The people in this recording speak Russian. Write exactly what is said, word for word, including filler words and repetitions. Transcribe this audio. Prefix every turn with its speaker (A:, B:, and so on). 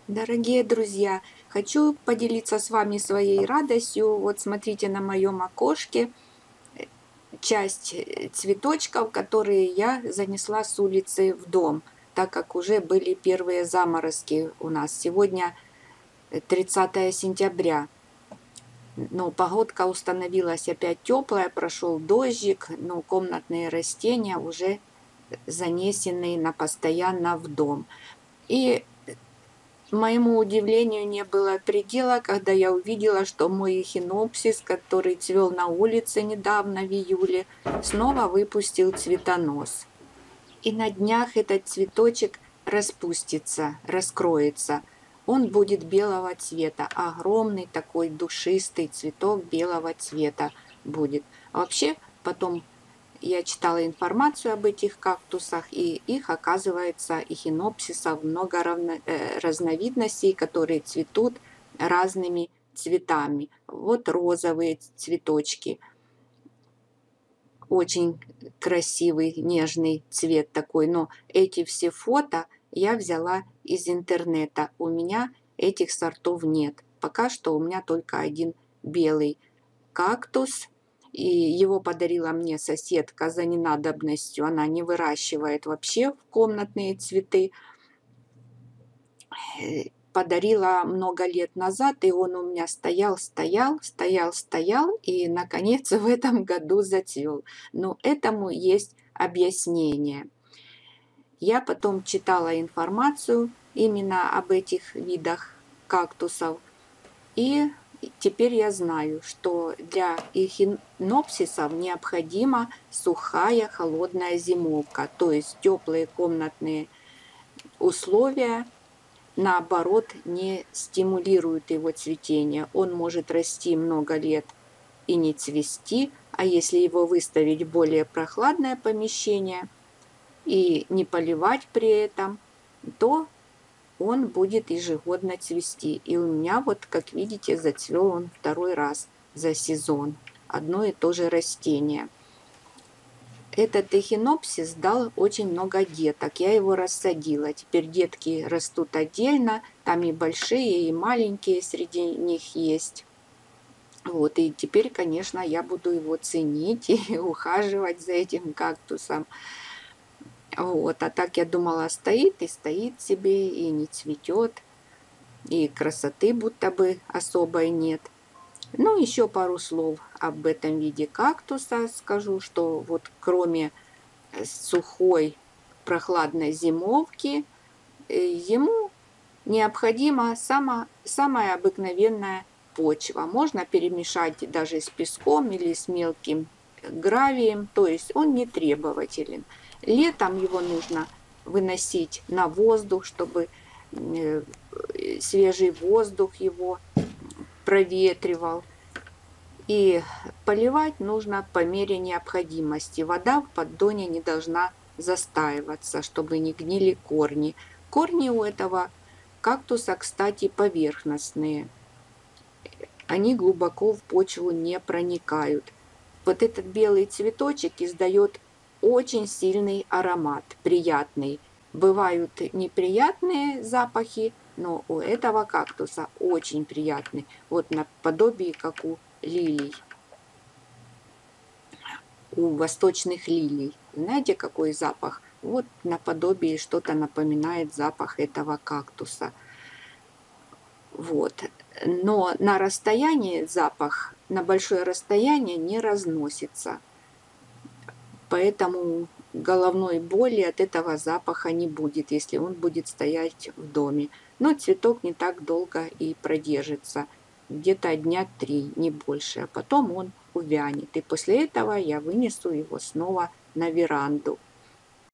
A: Дорогие друзья, хочу поделиться с вами своей радостью. Вот смотрите на моем окошке э, часть э, цветочков, которые я занесла с улицы в дом, так как уже были первые заморозки у нас. Сегодня э, тридцатое сентября. Но погодка установилась опять теплая, прошел дождик, но комнатные растения уже э, занесены на постоянно в дом. И моему удивлению не было предела, когда я увидела, что мой эхинопсис, который цвел на улице недавно в июле, снова выпустил цветонос. И на днях этот цветочек распустится, раскроется. Он будет белого цвета, огромный такой душистый цветок белого цвета будет. А вообще потом я читала информацию об этих кактусах, и их, оказывается, эхинопсисов много равно, э, разновидностей, которые цветут разными цветами. Вот розовые цветочки, очень красивый, нежный цвет такой. Но эти все фото я взяла из интернета. У меня этих сортов нет. Пока что у меня только один белый кактус, и его подарила мне соседка за ненадобностью. Она не выращивает вообще комнатные цветы. Э, Подарила много лет назад, и он у меня стоял, стоял, стоял, стоял, и, наконец, в этом году зацвел. Но этому есть объяснение. Я потом читала информацию именно об этих видах кактусов, и теперь я знаю, что для эхинопсисов необходима сухая холодная зимовка, то есть теплые комнатные условия, наоборот, не стимулируют его цветение. Он может расти много лет и не цвести, а если его выставить в более прохладное помещение и не поливать при этом, то он будет ежегодно цвести. И у меня вот, как видите, зацвел он второй раз за сезон. Одно и то же растение. Этот эхинопсис дал очень много деток. Я его рассадила. Теперь детки растут отдельно. Там и большие, и маленькие среди них есть. Вот, и теперь, конечно, я буду его ценить и ухаживать за этим кактусом. Вот, а так я думала, стоит и стоит себе, и не цветет, и красоты будто бы особой нет. Ну, еще пару слов об этом виде кактуса скажу, что вот кроме э, сухой прохладной зимовки, э, ему необходима сама, самая обыкновенная почва. Можно перемешать даже с песком или с мелким гравием, то есть он не требователен. Летом его нужно выносить на воздух, чтобы э, свежий воздух его проветривал. И поливать нужно по мере необходимости. Вода в поддоне не должна застаиваться, чтобы не гнили корни. Корни у этого кактуса, кстати, поверхностные. Они глубоко в почву не проникают. Вот этот белый цветочек издает очень сильный аромат, приятный. Бывают неприятные запахи, но у этого кактуса очень приятный. Вот наподобие, как у лилий, у восточных лилий. Знаете, какой запах? Вот наподобие что-то напоминает запах этого кактуса. Вот. Но на расстоянии запах, на большое расстояние не разносится. Поэтому головной боли от этого запаха не будет, если он будет стоять в доме. Но цветок не так долго и продержится. Где-то дня три, не больше. А потом он увянет. И после этого я вынесу его снова на веранду.